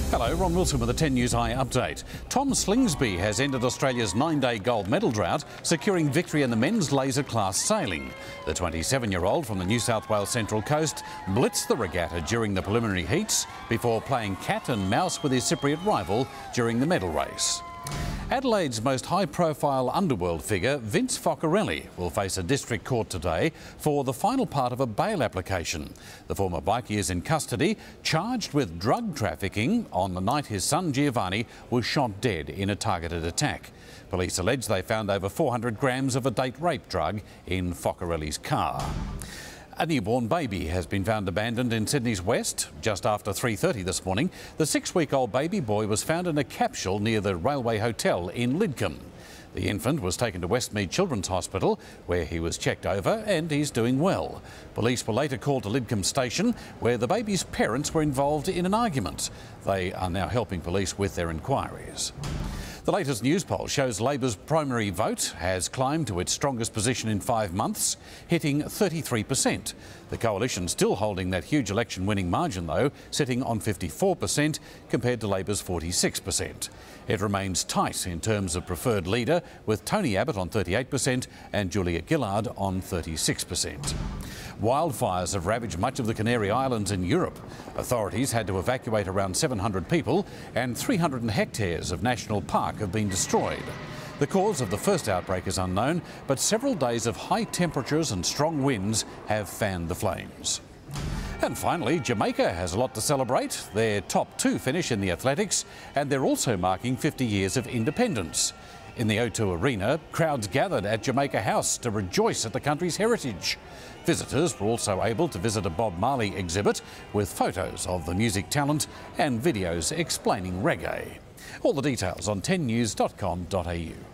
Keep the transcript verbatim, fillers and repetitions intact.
Hello, Ron Wilson with the ten News iUpdate. Tom Slingsby has ended Australia's nine-day gold medal drought, securing victory in the men's laser class sailing. The twenty-seven-year-old from the New South Wales Central Coast blitzed the regatta during the preliminary heats before playing cat and mouse with his Cypriot rival during the medal race. Adelaide's most high-profile underworld figure, Vince Foccarelli, will face a district court today for the final part of a bail application. The former bikie is in custody, charged with drug trafficking on the night his son Giovanni was shot dead in a targeted attack. Police allege they found over four hundred grams of a date rape drug in Foccarelli's car. A newborn baby has been found abandoned in Sydney's west just after three thirty this morning. The six-week-old baby boy was found in a capsule near the Railway Hotel in Lidcombe. The infant was taken to Westmead Children's Hospital, where he was checked over and he's doing well. Police were later called to Lidcombe Station, where the baby's parents were involved in an argument. They are now helping police with their inquiries. The latest news poll shows Labor's primary vote has climbed to its strongest position in five months, hitting thirty-three percent. The coalition still holding that huge election-winning margin, though, sitting on fifty-four percent compared to Labor's forty-six percent. It remains tight in terms of preferred leader, with Tony Abbott on thirty-eight percent and Julia Gillard on thirty-six percent. Wildfires have ravaged much of the Canary Islands in Europe. Authorities had to evacuate around seven hundred people, and three hundred hectares of national park have been destroyed. The cause of the first outbreak is unknown, but several days of high temperatures and strong winds have fanned the flames. And finally, Jamaica has a lot to celebrate. Their top two finish in the athletics, and they're also marking fifty years of independence. In the O two Arena, crowds gathered at Jamaica House to rejoice at the country's heritage. Visitors were also able to visit a Bob Marley exhibit with photos of the music talent and videos explaining reggae. All the details on ten news dot com dot a u.